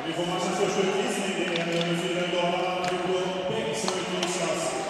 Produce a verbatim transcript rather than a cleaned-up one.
Vi får matchens första utvisning. Det är nummer fyra i Dalarna, Hugo Bäck, som utvisas.